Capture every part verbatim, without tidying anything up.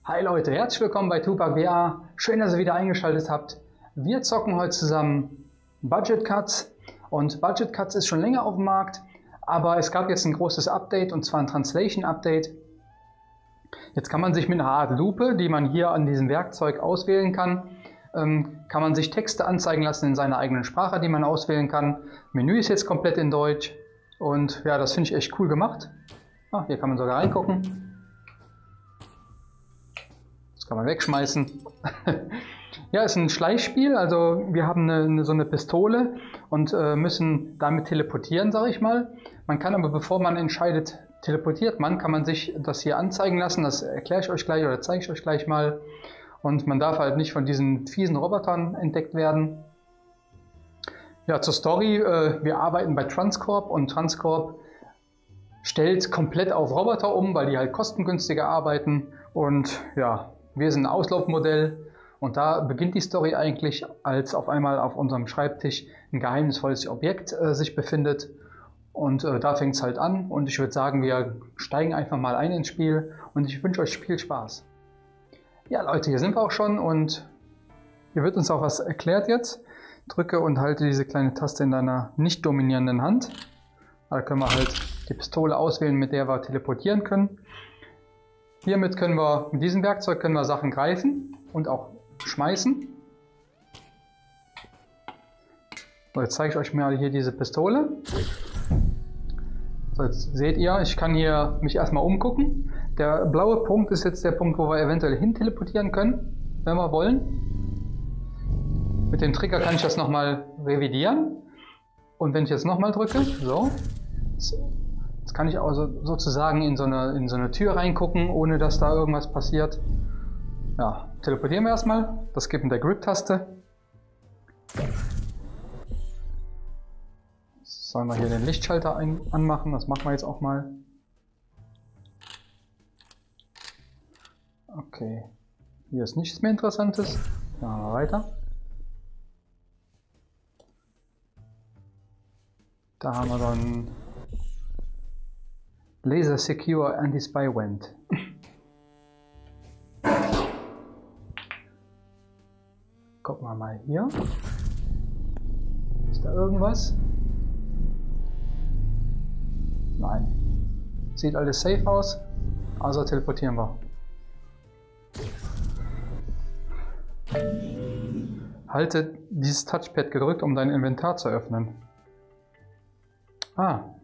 Hi Leute, herzlich willkommen bei Tupac V R. Schön, dass ihr wieder eingeschaltet habt. Wir zocken heute zusammen Budget Cuts und Budget Cuts ist schon länger auf dem Markt, aber es gab jetzt ein großes Update und zwar ein Translation Update. Jetzt kann man sich mit einer Art Lupe, die man hier an diesem Werkzeug auswählen kann, ähm, kann man sich Texte anzeigen lassen in seiner eigenen Sprache, die man auswählen kann. Menü ist jetzt komplett in Deutsch und ja, das finde ich echt cool gemacht. Ah, hier kann man sogar reingucken. Das kann man wegschmeißen. Ja, ist ein Schleichspiel, also wir haben eine, eine, so eine Pistole und äh, müssen damit teleportieren, sage ich mal. Man kann aber, bevor man entscheidet, teleportiert man, kann man sich das hier anzeigen lassen, das erkläre ich euch gleich oder zeige ich euch gleich mal. Und man darf halt nicht von diesen fiesen Robotern entdeckt werden. Ja, zur Story, äh, wir arbeiten bei Transcorp und Transcorp stellt komplett auf Roboter um, weil die halt kostengünstiger arbeiten und ja, wir sind ein Auslaufmodell und da beginnt die Story eigentlich, als auf einmal auf unserem Schreibtisch ein geheimnisvolles Objekt äh, sich befindet und äh, da fängt es halt an und ich würde sagen, wir steigen einfach mal ein ins Spiel und ich wünsche euch viel Spaß. Ja Leute, hier sind wir auch schon und hier wird uns auch was erklärt jetzt. Drücke und halte diese kleine Taste in deiner nicht dominierenden Hand. Da können wir halt die Pistole auswählen, mit der wir teleportieren können. Hiermit können wir, mit diesem Werkzeug können wir Sachen greifen und auch schmeißen. So, jetzt zeige ich euch mal hier diese Pistole. So, jetzt seht ihr, ich kann hier mich erstmal umgucken. Der blaue Punkt ist jetzt der Punkt, wo wir eventuell hin teleportieren können, wenn wir wollen. Mit dem Trigger kann ich das nochmal revidieren. Und wenn ich jetzt nochmal drücke, so. Jetzt kann ich also sozusagen in so, eine, in so eine Tür reingucken, ohne dass da irgendwas passiert. Ja, teleportieren wir erstmal. Das geht mit der Grip-Taste. Sollen wir hier den Lichtschalter ein, anmachen? Das machen wir jetzt auch mal. Okay. Hier ist nichts mehr Interessantes. Machen wir weiter. Da haben wir dann Laser Secure Anti-Spy Vent. Gucken wir mal hier. Ist da irgendwas? Nein. Sieht alles safe aus. Also teleportieren wir. Halte dieses Touchpad gedrückt, um dein Inventar zu öffnen. Ah.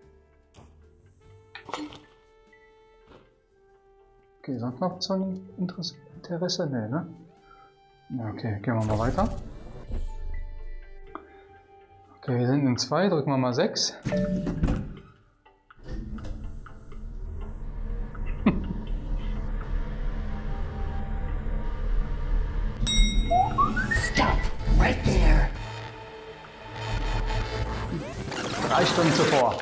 Okay, sonst noch so ein Interesse? Nee, ne? Okay, gehen wir mal weiter. Okay, wir sind in zwei, drücken wir mal sechs. Stop right there. Drei Stunden zuvor.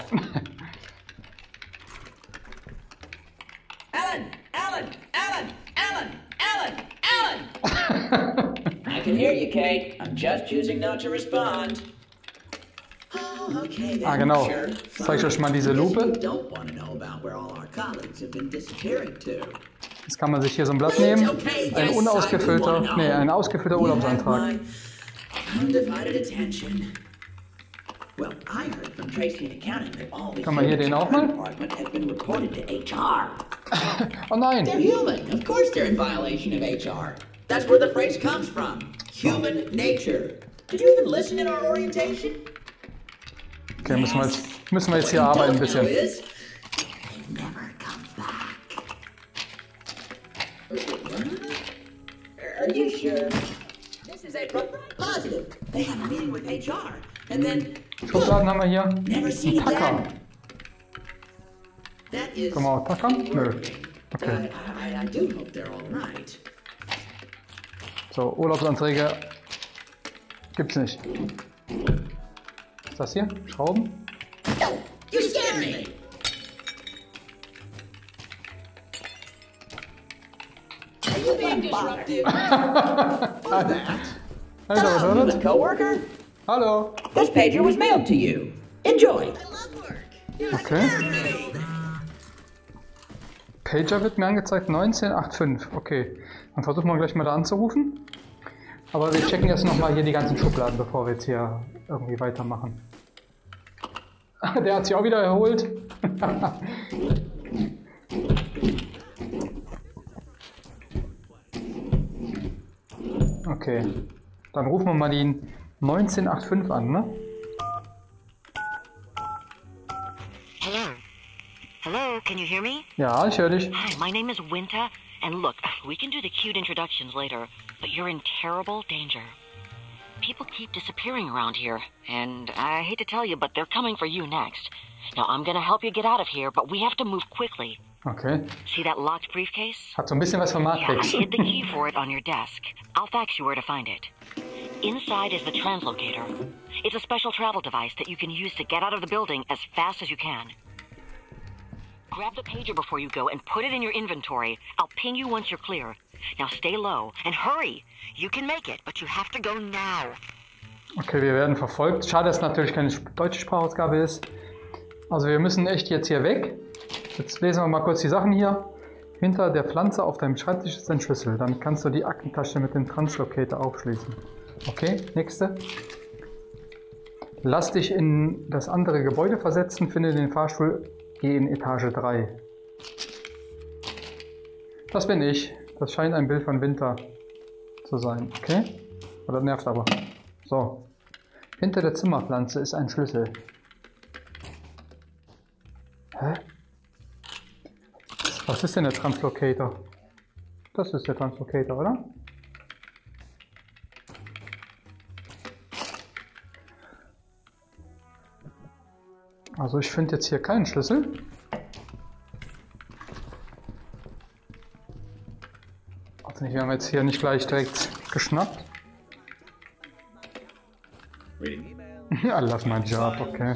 I can hear you, Kate. I'm just choosing not to respond. Oh, okay, then. Ah, genau. Sure. Zeige ich euch mal diese Lupe. Don't want to know about where all our colleagues have been disappearing to. Jetzt kann man sich hier so ein Blatt nehmen. Ein unausgefüllter, nee, ein ausgefüllter Urlaubsantrag. Undivided attention. Well, I heard from Tracy and accounting that all the Kann man hier den auch mal? department has been reported to H R. Oh nein! They're human. Of course they're in violation of H R. That's where the phrase comes from. Human nature. Did you even listen in our orientation? Okay, müssen wir jetzt, müssen wir jetzt hier arbeiten ein bisschen. Is, never come back. Are you sure? This is a positive. They have a meeting with H R. And then Schubladen haben wir hier. never seen Ein Tacker. again. That is Können wir auch tackern? Nö. Okay. I, I, I do hope they're all right. So, Urlaubsanträge gibt's nicht. Was ist das hier? Schrauben? You scared me. Are you being disruptive? What's that? Hallo, was war Hello, das? human coworker. Hallo. This pager was mailed to you. Enjoy. Okay. Pager wird mir angezeigt, neunzehn fünfundachtzig. Okay, dann versuchen wir gleich mal da anzurufen. Aber wir checken jetzt nochmal hier die ganzen Schubladen, bevor wir jetzt hier irgendwie weitermachen. Der hat sich auch wieder erholt. Okay, dann rufen wir mal die neunzehn fünfundachtzig an, ne? Hello. Hello, can you hear me? Ja, ich höre dich. Hi, my name is Winter, and look, we can do the cute introductions later, but you're in terrible danger. People keep disappearing around here, and I hate to tell you, but they're coming for you next. Now, I'm gonna help you get out of here, but we have to move quickly. Okay. See that locked briefcase? Hat so ein bisschen was von Yeah, I Matrix. hid the key for it on your desk. I'll fax you where to find it. Inside is the translocator. It's a special travel device that you can use to get out of the building as fast as you can. Grab the pager before you go and put it in your inventory. I'll ping you once you're clear. Now stay low and hurry. You can make it, but you have to go now. Okay, wir werden verfolgt. Schade, dass natürlich keine deutsche Sprachausgabe ist. Also wir müssen echt jetzt hier weg. Jetzt lesen wir mal kurz die Sachen hier. Hinter der Pflanze auf deinem Schreibtisch ist ein Schlüssel. Dann kannst du die Aktentasche mit dem Translocator aufschließen. Okay, nächste. Lass dich in das andere Gebäude versetzen, finde den Fahrstuhl, geh in Etage drei. Das bin ich. Das scheint ein Bild von Winter zu sein. Okay? Oder nervt aber. So. Hinter der Zimmerpflanze ist ein Schlüssel. Hä? Was ist denn der Translocator? Das ist der Translocator, oder? Also ich finde jetzt hier keinen Schlüssel. Also wir haben jetzt hier nicht gleich direkt geschnappt. I love my job, okay.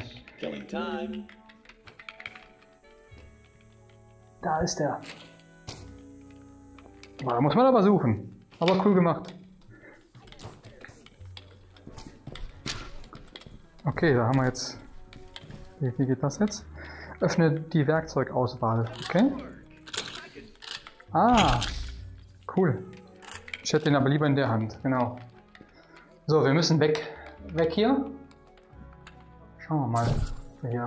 Da ist er. Da muss man aber suchen. Aber cool gemacht. Okay, da haben wir jetzt... Wie, wie geht das jetzt? Öffne die Werkzeugauswahl. Okay. Ah, cool. Ich hätte den aber lieber in der Hand. Genau. So, wir müssen weg. Weg hier. Schauen wir mal. Hier.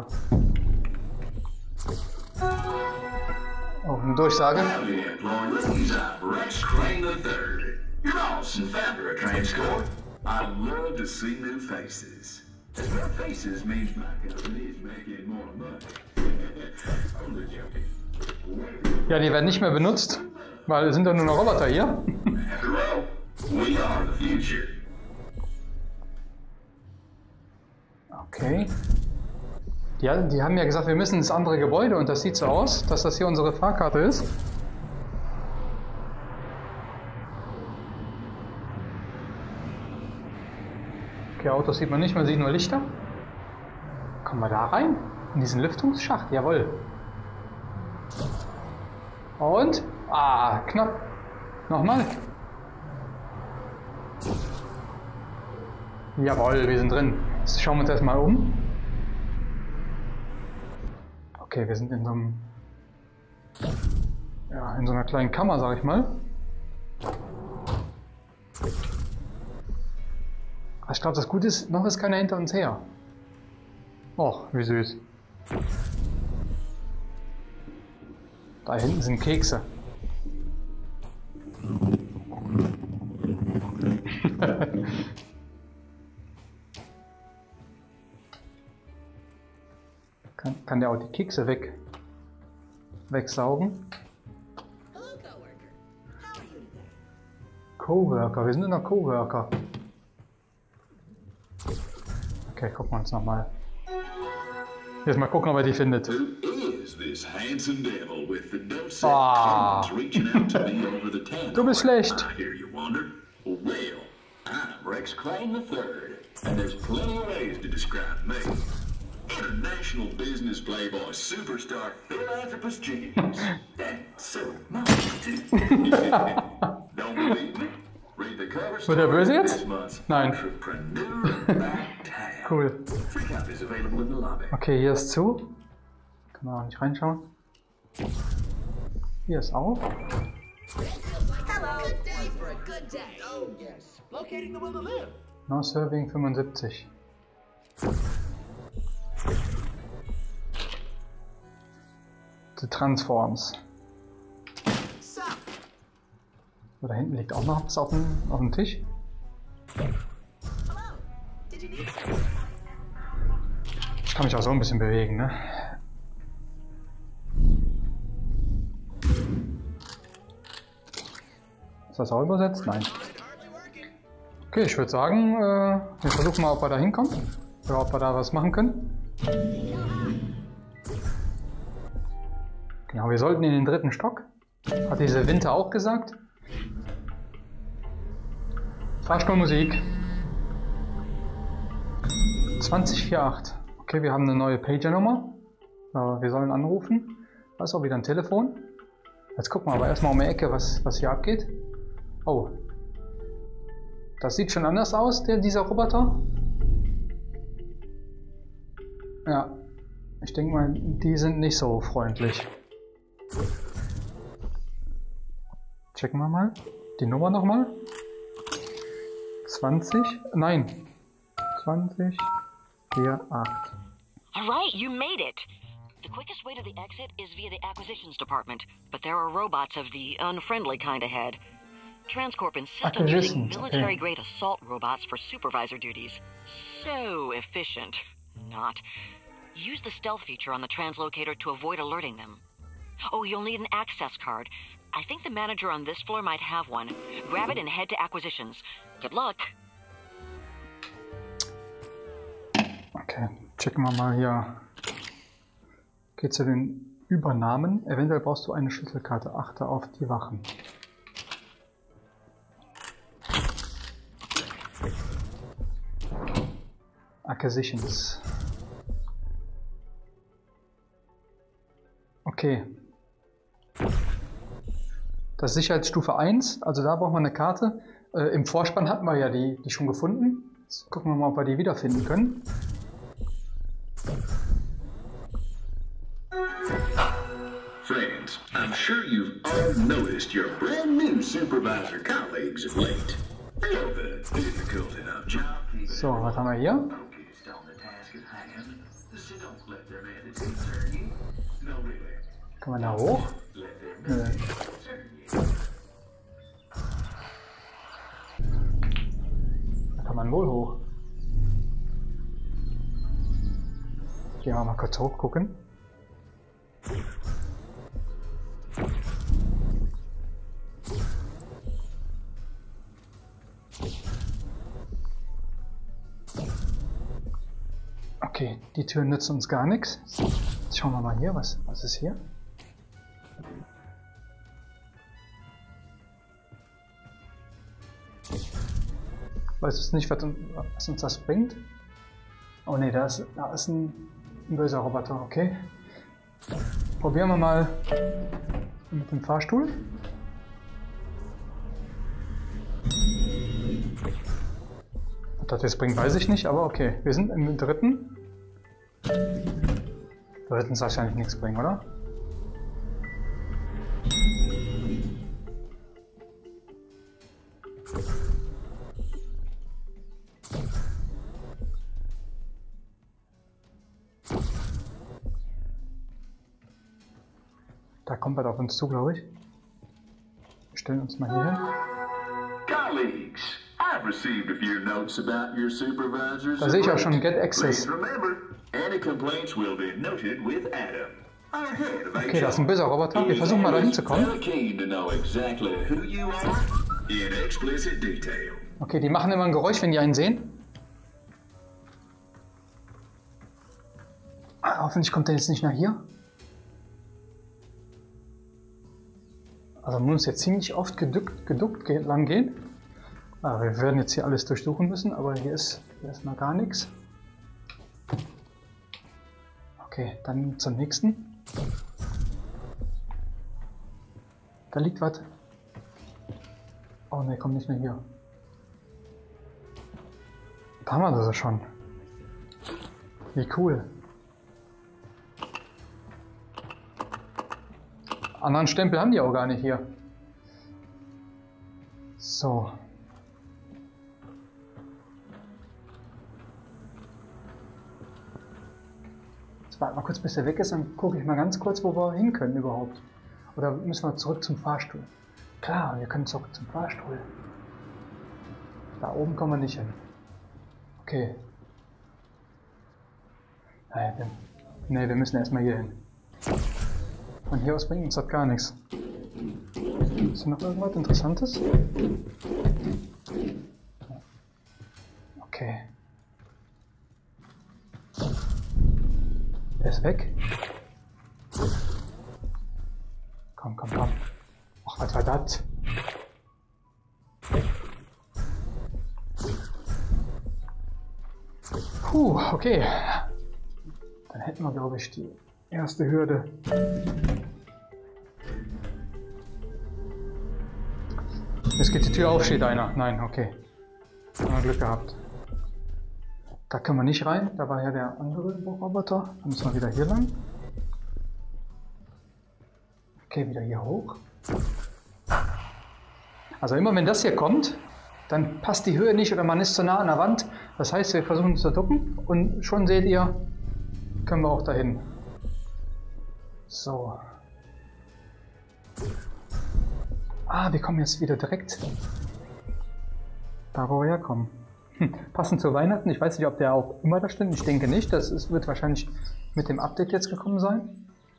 Oh, eine Durchsage. Howdy, employees. I'm Rex Crane the third. Your boss and founder of Transcorp. I love to see new faces. As well, faces means my company is making more money. Only joking. Ja, die werden nicht mehr benutzt, weil es sind doch nur noch Roboter hier. After all, we are the future. Okay. Ja, die haben ja gesagt, wir müssen ins andere Gebäude und das sieht so aus, dass das hier unsere Fahrkarte ist. Okay, Autos sieht man nicht, man sieht nur Lichter. Kommen wir da rein? In diesen Lüftungsschacht? Jawohl. Und? Ah, knapp. Nochmal. Jawohl, wir sind drin. Jetzt schauen wir uns erstmal um. Okay, wir sind in so einem, ja, in so einer kleinen Kammer, sag ich mal. Ich glaube, das Gute ist, noch ist keiner hinter uns her. Och, wie süß. Da hinten sind Kekse. kann, kann der auch die Kekse weg, wegsaugen? Coworker, wir sind in der Coworker. Okay, gucken wir uns nochmal. Jetzt mal gucken, ob er die findet. Ah. Du bist schlecht. Rex Crane the third, and there's plenty of ways to describe me. International business playboy, superstar, philanthropist genius, and so much too. Don't believe me? Read the cover Wird er böse story jetzt? this month's Nein. Entrepreneur Backtown. Cool. Free copies available in the lobby. Okay, hier ist zu. Kann man auch nicht reinschauen. Hier ist auch. Hello. Good day for a good day. Oh, yes. Locating the will to live. No Serving fünfundsiebzig. The Transforms. So, So, da hinten liegt auch noch was auf dem, auf dem Tisch. hello. Did you need something? Ich kann mich auch so ein bisschen bewegen, ne? Ist das auch übersetzt? Nein. Okay, ich würde sagen, äh, wir versuchen mal, ob wir da hinkommen. Oder ob wir da was machen können. Genau, wir sollten in den dritten Stock. Hat diese Winter auch gesagt. Fahrstuhlmusik. zwanzig achtundvierzig. Okay, wir haben eine neue Pager-Nummer. Äh, wir sollen anrufen. Da ist auch wieder ein Telefon. Jetzt gucken wir aber erstmal um die Ecke, was, was hier abgeht. Oh. Das sieht schon anders aus, der, dieser Roboter. Ja. Ich denke mal, die sind nicht so freundlich. Checken wir mal. Die Nummer nochmal. zwanzig. Nein. zwanzig achtundvierzig. Alright, you made it! The quickest way to the exit is via the acquisitions department, but there are robots of the unfriendly kind ahead. Transcorp insists on using Acquisitions, okay. military-grade assault robots for supervisor duties. So efficient. Not. Use the stealth feature on the translocator to avoid alerting them. Oh, you'll need an access card. I think the manager on this floor might have one. Grab it and head to acquisitions. Good luck. Okay, checken wir mal hier. Geht zu den Übernahmen. Eventuell brauchst du eine Schlüsselkarte. Achte auf die Wachen. Acquisitions. Okay. Das ist Sicherheitsstufe eins, also da brauchen wir eine Karte. Äh, Im Vorspann hatten wir ja die, die schon gefunden. Jetzt gucken wir mal, ob wir die wiederfinden können. Friends, I'm sure you've all noticed your brand new supervisor colleagues of late. They have a difficult enough job. So, was haben wir hier? Focused on the task at hand. So don't let their methods concern you. No, really. Kann man da hoch? Let their Nö. methods concern you. Da kann man wohl hoch. Gehen wir mal kurz hoch gucken. Okay, die Tür nützt uns gar nichts. Jetzt schauen wir mal hier, was, was ist hier? Weiß es nicht, was, was uns das bringt. Oh ne, da ist, da ist ein, ein böser Roboter, okay. Probieren wir mal mit dem Fahrstuhl. Was das jetzt bringt, weiß ich nicht, aber okay. Wir sind im dritten. Da wird uns wahrscheinlich nichts bringen, oder? Da kommt was auf uns zu, glaube ich. Wir stellen uns mal hier hin. Colleagues, I've received a few notes about your supervisors. Da sehe ich auch schon Get Access. Please remember, any complaints will be noted with Adam. Our head of Okay, das ist ein böser Roboter. Wir versuchen mal da hinzukommen. Very keen to know exactly who you are in explicit detail. Okay, die machen immer ein Geräusch, wenn die einen sehen. Ah, hoffentlich kommt der jetzt nicht nach hier. Also man muss jetzt ziemlich oft geduckt, geduckt ge lang gehen. Ah, wir werden jetzt hier alles durchsuchen müssen, aber hier ist erstmal gar nichts. Okay, dann zum nächsten. Da liegt was. Oh ne, kommt nicht mehr hier. Da haben wir das schon. Wie cool. Anderen Stempel haben die auch gar nicht hier. So. Jetzt warten wir mal kurz, bis er weg ist, dann gucke ich mal ganz kurz, wo wir hin können überhaupt. Oder müssen wir zurück zum Fahrstuhl? Klar, wir können zurück zum Fahrstuhl. Da oben kommen wir nicht hin. Okay. Nein, wir, nee, wir müssen erstmal hier hin. Von hier aus bringt uns das gar nichts. Ist hier noch irgendwas Interessantes? Okay. Der ist weg. Komm, komm, komm. Ach, was war das? Puh, okay. Dann hätten wir, glaube ich, die erste Hürde. Jetzt geht die Tür auf, steht einer. Nein, okay. Haben wir Glück gehabt. Da können wir nicht rein. Da war ja der andere Roboter. Dann müssen wir wieder hier lang. Okay, wieder hier hoch. Also immer wenn das hier kommt, dann passt die Höhe nicht oder man ist zu nah an der Wand. Das heißt, wir versuchen zu ducken und schon seht ihr, können wir auch dahin. So. Ah, wir kommen jetzt wieder direkt da, wo wir herkommen. Hm, passend zu Weihnachten. Ich weiß nicht, ob der auch immer da stimmt. Ich denke nicht. Das ist, wird wahrscheinlich mit dem Update jetzt gekommen sein.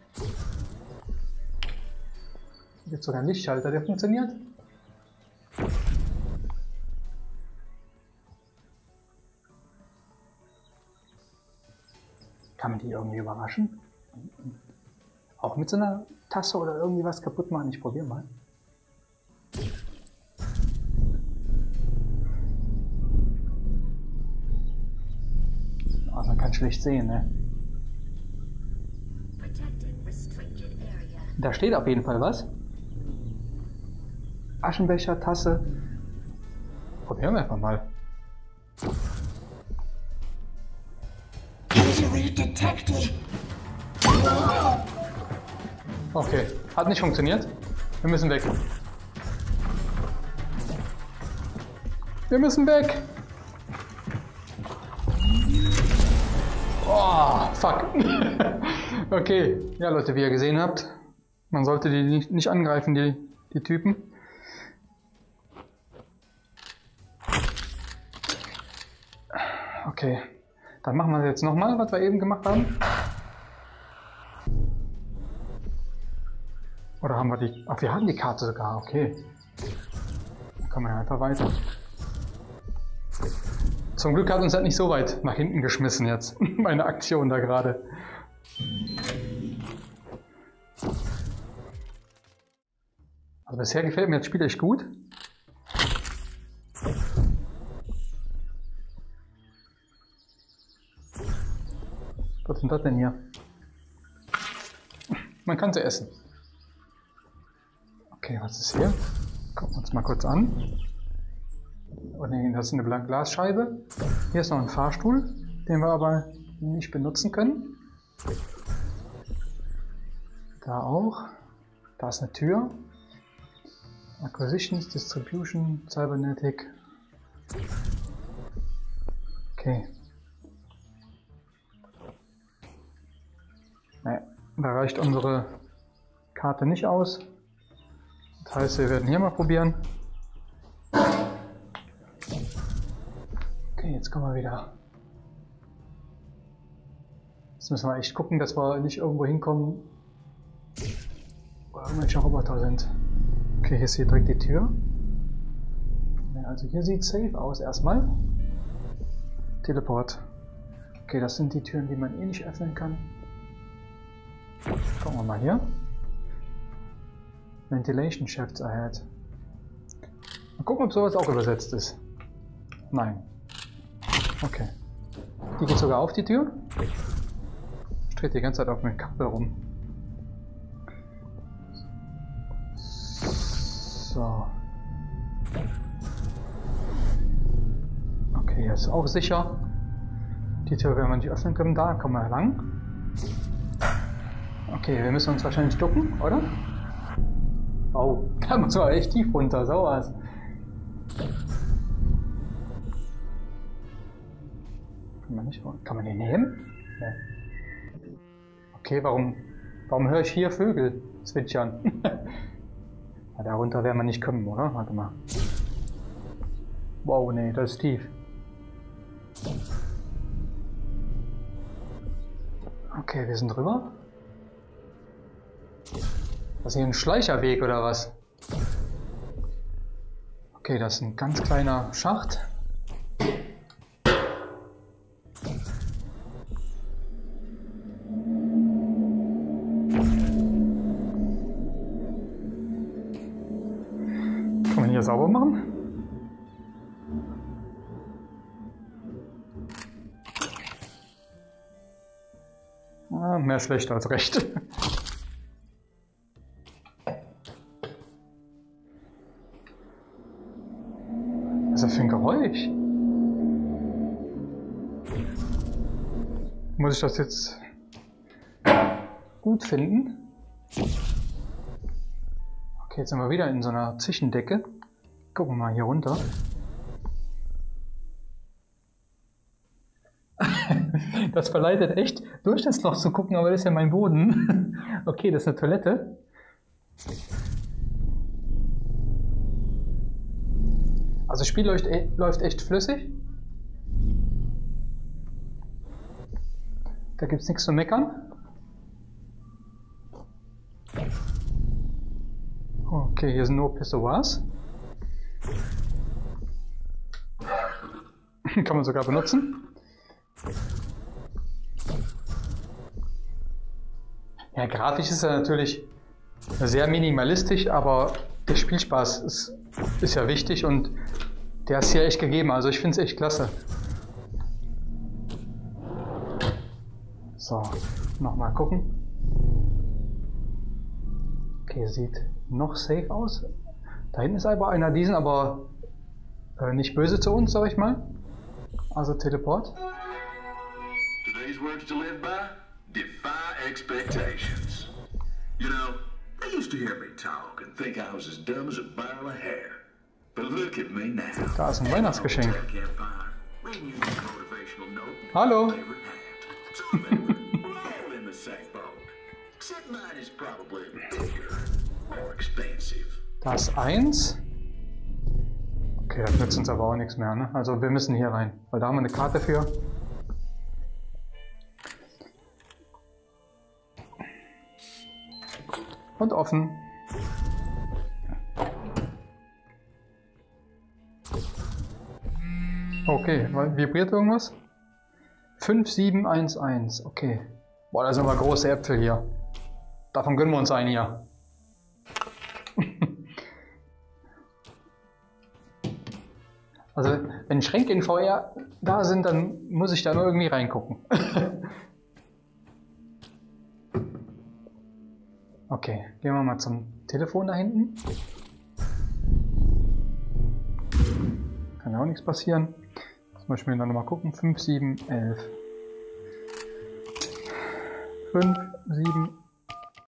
Jetzt sogar ein Lichtschalter, der funktioniert. Kann man die irgendwie überraschen? Auch mit so einer Tasse oder irgendwie was kaputt machen? Ich probiere mal. Oh, man kann schlecht sehen, ne? Da steht auf jeden Fall was. Aschenbecher, Tasse. Probieren wir einfach mal. Okay, hat nicht funktioniert. Wir müssen weg. Wir müssen weg. Oh, fuck. Okay, ja Leute, wie ihr gesehen habt, man sollte die nicht, nicht angreifen, die, die Typen. Okay, dann machen wir jetzt nochmal, was wir eben gemacht haben. Oder haben wir die... Ach, wir haben die Karte sogar, okay. Dann kommen wir einfach weiter. Zum Glück hat uns das nicht so weit nach hinten geschmissen jetzt, meine Aktion da gerade. Also bisher gefällt mir das Spiel echt gut. Was sind das denn hier? Man kann sie essen. Okay, was ist hier? Gucken wir uns mal kurz an. Oh nee, das ist eine blanke Glasscheibe. Hier ist noch ein Fahrstuhl, den wir aber nicht benutzen können. Da auch. Da ist eine Tür. Acquisitions, Distribution, Cybernetic. Okay. Naja, da reicht unsere Karte nicht aus. Das heißt, wir werden hier mal probieren. Okay, jetzt kommen wir wieder. Jetzt müssen wir echt gucken, dass wir nicht irgendwo hinkommen, wo irgendwelche Roboter sind. Okay, hier ist hier direkt die Tür. Also hier sieht es safe aus erstmal. Teleport. Okay, das sind die Türen, die man eh nicht öffnen kann. Gucken wir mal hier. Ventilation Shafts ahead. Mal gucken, ob sowas auch übersetzt ist. Nein. Okay. Die geht sogar auf die Tür. Ich drehe die ganze Zeit auf mein Kabel rum. So. Okay, hier ist auch sicher. Die Tür werden wir nicht öffnen können. Da kommen wir lang. Okay, wir müssen uns wahrscheinlich ducken, oder? Oh, da muss man echt tief runter, sowas. Kann man nicht, kann man den nehmen? Ja. Okay, warum, warum höre ich hier Vögel zwitschern? Ja, darunter werden wir nicht kommen, oder? Warte mal. Wow, nee, das ist tief. Okay, wir sind drüber. Das ist hier ein Schleicherweg oder was? Okay, das ist ein ganz kleiner Schacht. Kann man hier sauber machen? Ah, mehr schlecht als recht. Was ist das für ein Geräusch? Muss ich das jetzt gut finden? Okay, jetzt sind wir wieder in so einer Zwischendecke. Gucken wir mal hier runter. Das verleitet echt, durch das Loch zu gucken, aber das ist ja mein Boden. Okay, das ist eine Toilette. Also das Spiel läuft, läuft echt flüssig. Da gibt es nichts zu meckern. Okay, hier sind nur Pissoirs. Kann man sogar benutzen. Ja, grafisch ist er natürlich sehr minimalistisch, aber der Spielspaß ist, ist ja wichtig und der ist hier echt gegeben. Also ich finde es echt klasse. So, nochmal gucken. Okay, sieht noch safe aus. Da hinten ist aber einer diesen, aber äh, nicht böse zu uns, sag ich mal. Also Teleport. Today's words to live by? Defy expectations. You know, they used to hear me talk and think I was as dumb as a barrel of hair. But look at me now. Da ist ein Weihnachtsgeschenk. Hallo. Da ist eins. Okay, das nützt uns aber auch nichts mehr, ne? Also wir müssen hier rein, weil da haben wir eine Karte für. Und offen. Okay, vibriert irgendwas? fünf sieben eins eins, okay. Boah, da sind aber große Äpfel hier. Davon gönnen wir uns einen hier. Also, wenn Schränke in V R da sind, dann muss ich da nur irgendwie reingucken. Okay, gehen wir mal zum Telefon da hinten. Kann ja auch nichts passieren. Zum Beispiel dann nochmal gucken. fünf sieben elf. fünf sieben